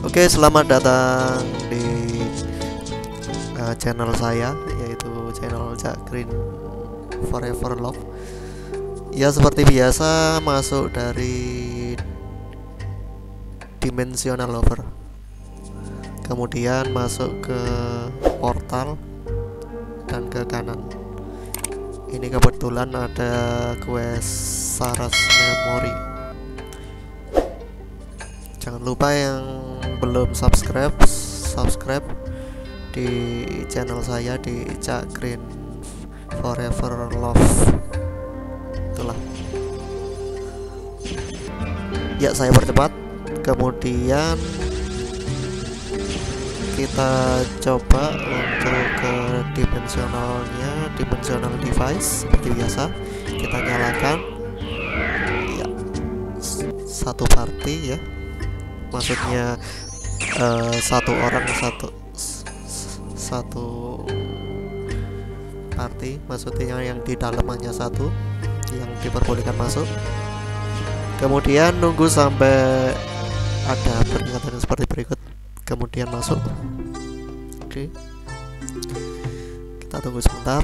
Oke, selamat datang di channel saya, yaitu channel Cak Green Forever Love. Ya, seperti biasa masuk dari Dimensional Lover, kemudian masuk ke portal dan ke kanan. Ini kebetulan ada quest Saras Memory. Jangan lupa yang belum subscribe di channel saya di Cak Green Forever Love. Itulah. Ya, saya percepat. Kemudian kita coba untuk ke dimensional device seperti biasa. Kita nyalakan. Ya, satu party ya. Maksudnya satu orang satu party, maksudnya yang di dalam hanya satu yang diperbolehkan masuk. Kemudian nunggu sampai ada peringatan seperti berikut, kemudian masuk. Oke, kita tunggu sebentar.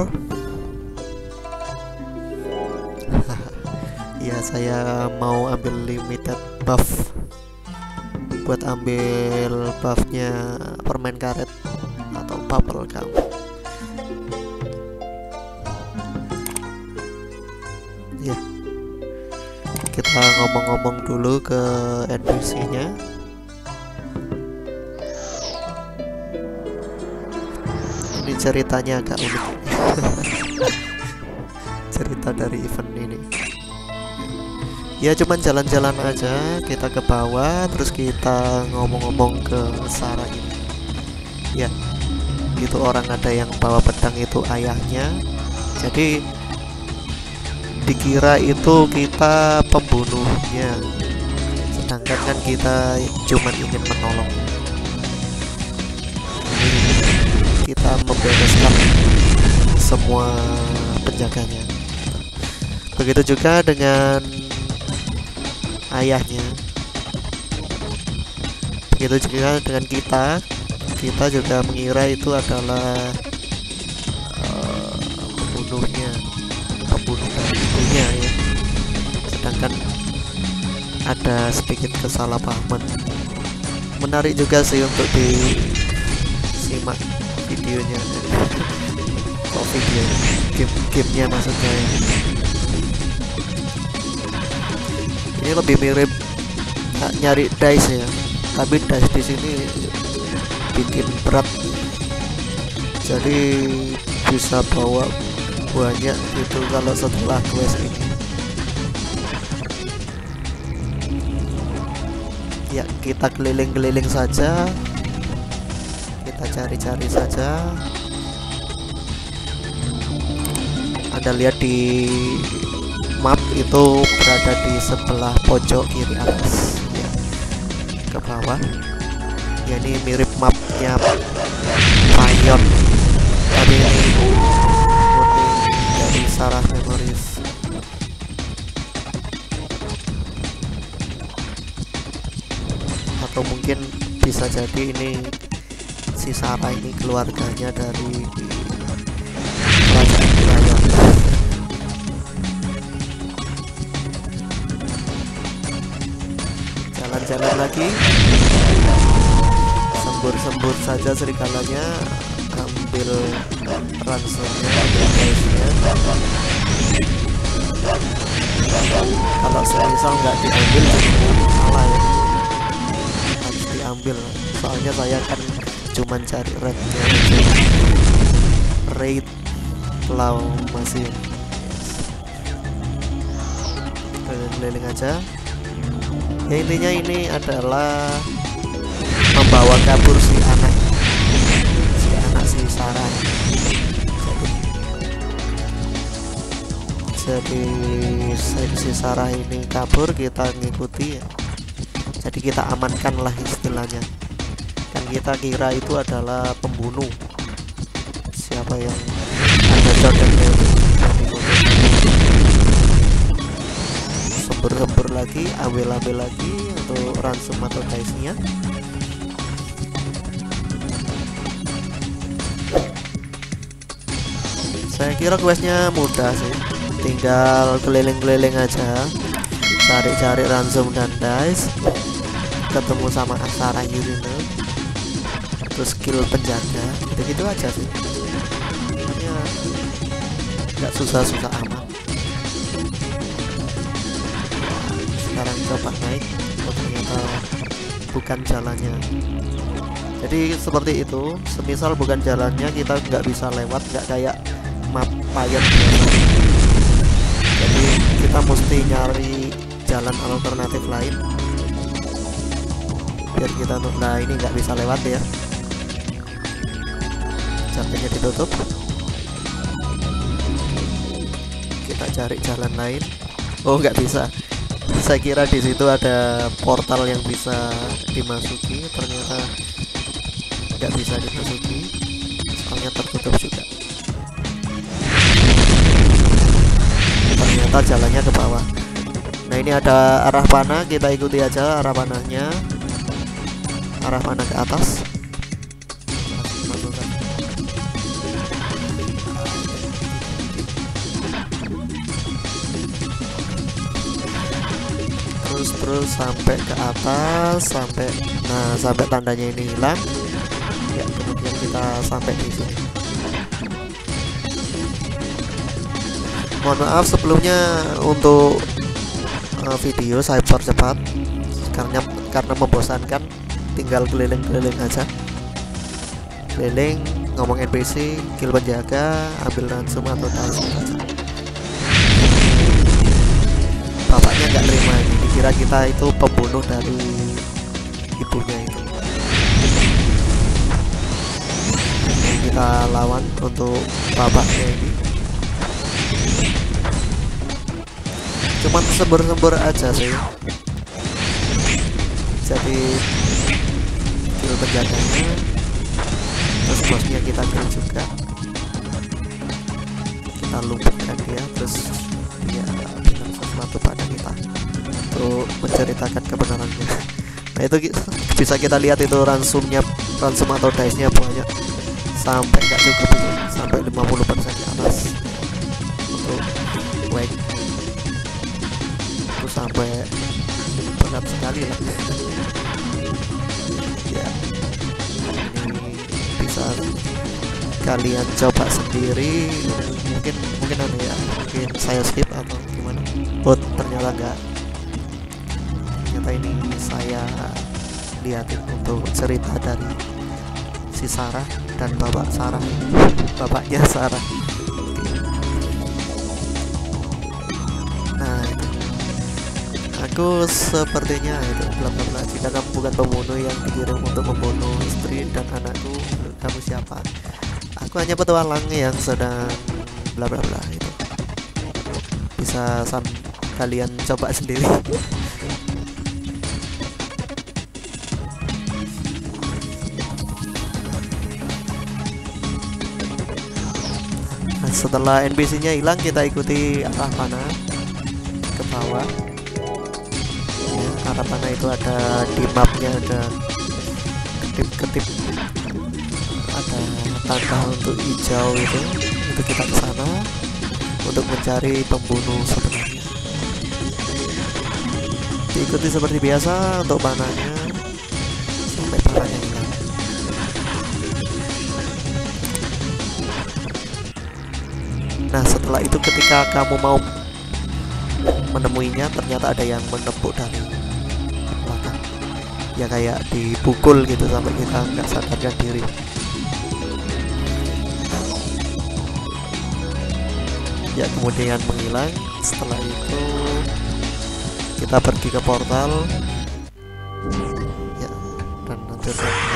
Ya, saya mau ambil limited buff. Buat ambil buffnya permen karet atau bubble gum. Ya, kita ngomong-ngomong dulu ke NPC-nya. Ini ceritanya agak unik. Cerita dari event ini. Ya, cuman jalan-jalan aja, kita ke bawah terus kita ngomong-ngomong ke Sarah ini. Ya, itu orang ada yang bawa pedang, itu ayahnya. Jadi dikira itu kita pembunuhnya, sedangkan kan kita cuman ingin menolong. Kita membereskan semua penjaganya. Begitu juga dengan ayahnya. Begitu juga dengan kita juga mengira itu adalah pembunuh dari ibunya ya, sedangkan ada sedikit kesalahpahaman. Menarik juga sih untuk disimak videonya. Kok video gamenya maksudnya ya. Ini lebih mirip nyari dice ya, tapi dice di sini bikin berat, jadi bisa bawa banyak gitu kalau setelah quest ini. Ya, kita keliling-keliling saja, kita cari-cari saja. Anda lihat di map itu berada di sebelah pojok kiri atas ya, ke bawah ya. Ini mirip mapnya Payon, tapi ini dari Sarah Memories. Atau mungkin bisa jadi ini si Sarah ini keluarganya dari kerajaan Payon. Jalan lagi, sembur saja serigalanya, ambil ransomnya, ambil guysnya. Kalau semisal nggak diambil salah ya, harus diambil. Soalnya saya kan cuman cari raidnya, raid law masih keliling aja. Ya, intinya ini adalah membawa kabur si anak si Sarah. Jadi si Sarah ini kabur, kita ngikuti ya. Jadi kita amankan lah istilahnya. Kan kita kira itu adalah pembunuh. Siapa yang ada contohnya? Sembur lagi, ambil lagi untuk ransom atau dice-nya. Saya kira questnya mudah sih, tinggal keliling-keliling aja, cari-cari ransom dan dice, ketemu sama Asara Yurino, terus skill penjaga, gitu-gitu aja sih. Sebenarnya nggak susah-susah amat. Sekarang coba naik, oh ternyata bukan jalannya. Jadi seperti itu, semisal bukan jalannya kita nggak bisa lewat, nggak kayak map Pyre biasa. Jadi kita mesti nyari jalan alternatif lain biar kita tuh, nah ini nggak bisa lewat ya, jalannya ditutup. Kita cari jalan lain. Oh nggak bisa. Saya kira di situ ada portal yang bisa dimasuki, ternyata nggak bisa dimasuki, soalnya tertutup juga. Ternyata jalannya ke bawah. Nah ini ada arah panah, kita ikuti aja arah panahnya, arah panah ke atas. Terus sampai ke atas, sampai tandanya ini hilang ya, kemudian kita sampai di sini. Mohon maaf sebelumnya untuk video saya percepat karena membosankan, tinggal keliling-keliling aja, keliling ngomong NPC, kill penjaga, ambil ransom atau tahu. Bapaknya nggak terima ini, dikira kita itu pembunuh dari ibunya itu. Kita lawan untuk bapaknya ini. Cuman sembur-sembur aja sih. Jadi kill penjaganya, terus bosnya kita kill juga. Kita lumpuhkan dia, terus dia bilang sesuatu pada kita untuk menceritakan kebenarannya. Nah itu bisa kita lihat itu ransom atau dice nya banyak, sampai nggak cukup itu, sampai 50% ke atas untuk wake itu, sampai berat sekali lah ya. Ini bisa kalian coba sendiri, mungkin ada ya, mungkin saya skip atau gimana. Oh ternyata enggak, ternyata ini saya lihatin untuk cerita dari si Sarah dan bapaknya Sarah. Nah itu, aku sepertinya itu bla bla bla, jika kamu bukan pembunuh yang dikirim untuk membunuh istri dan anakku, kamu siapa? Aku hanya petualang yang sedang bla bla bla. Itu bisa kalian coba sendiri. Nah, setelah NPC nya hilang, kita ikuti arah panah ke bawah ya, arah panah itu ada di mapnya, ada ketip-ketip, ada tanda untuk hijau itu kita ke sana untuk mencari pembunuh sebenarnya. Diikuti seperti biasa untuk panahnya sampai panahnya hilang. Nah setelah itu ketika kamu mau menemuinya, ternyata ada yang menepuk dari belakang ya, kayak dipukul gitu sampai kita nggak sadarkan diri. Ya kemudian menghilang. Setelah itu kita pergi ke portal ya, dan nanti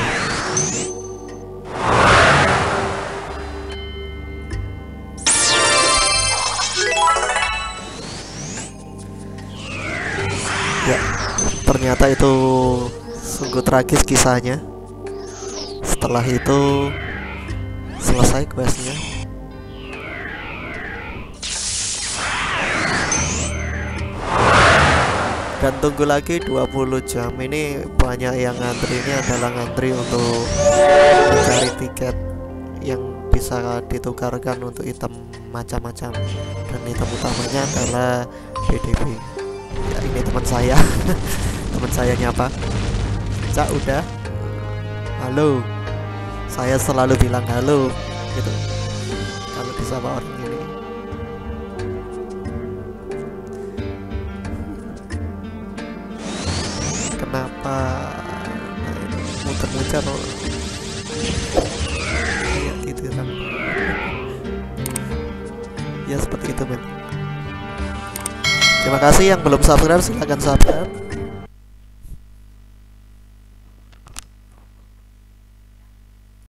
ya, ternyata itu sungguh tragis kisahnya. Setelah itu selesai questnya. Dan tunggu lagi 20 jam. Ini banyak yang ngantri, ini adalah ngantri untuk mencari tiket yang bisa ditukarkan untuk item macam-macam, dan item utamanya adalah BDB. Ya ini teman saya. Teman saya nyapa. Cak udah. Halo. Saya selalu bilang halo gitu kalau disapa orang ini. Kenapa muter-muter kayak gitu kan? Ya seperti itu men. Terima kasih yang belum subscribe, silahkan subscribe.